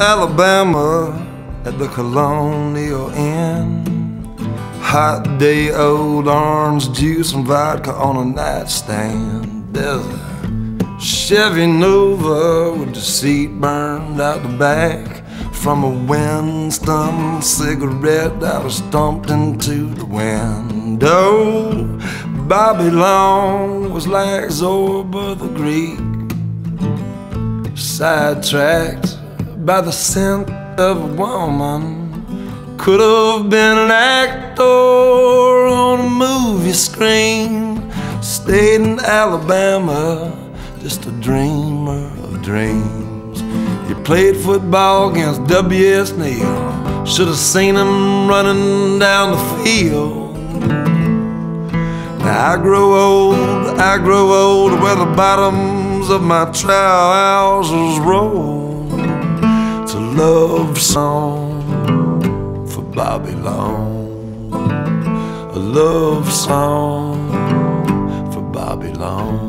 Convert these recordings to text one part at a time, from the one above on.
Alabama at the Colonial Inn. Hot day, old orange juice and vodka on a nightstand. There's a Chevy Nova with the seat burned out the back from a Winston cigarette that was dumped into the window. Bobby Long was like Zorba the Greek, sidetracked by the scent of a woman. Could have been an actor on a movie screen. Stayed in Alabama, just a dreamer of dreams. He played football against W.S. Neal. Should have seen him running down the field. Now I grow old where the bottoms of my trousers roll. It's a love song for Bobby Long, a love song for Bobby Long.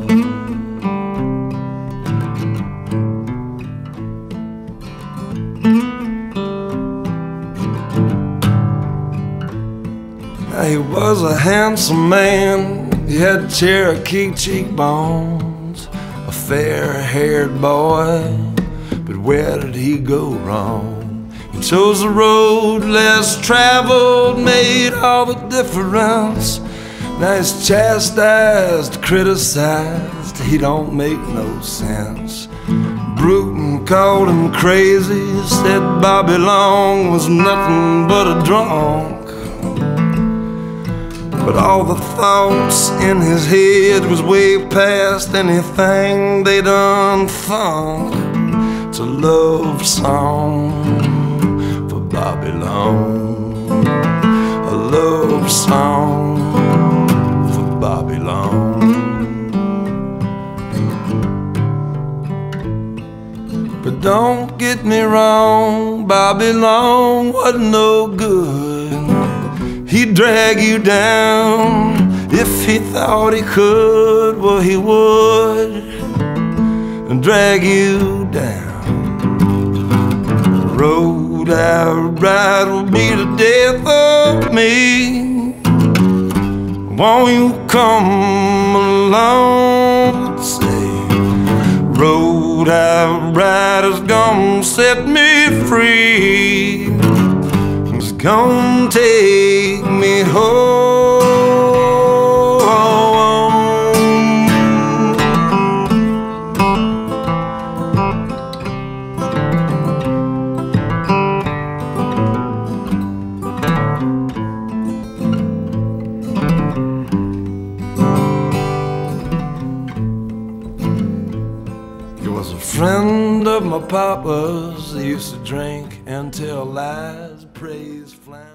Now he was a handsome man, he had Cherokee cheekbones, a fair-haired boy, but where did he go wrong? He chose the road less traveled, made all the difference. Now he's chastised, criticized, he don't make no sense. Bruton called him crazy, said Bobby Long was nothing but a drunk. But all the thoughts in his head was way past anything they done thunk. It's a love song for Bobby Long, a love song for Bobby Long. But don't get me wrong, Bobby Long wasn't no good. He'd drag you down if he thought he could. Well, he would and drag you down. The road I ride will be the death of me. Won't you come along? Say, road I ride is gonna set me free. It's gonna take me home. He was a friend of my papa's. He used to drink and tell lies, praise flan.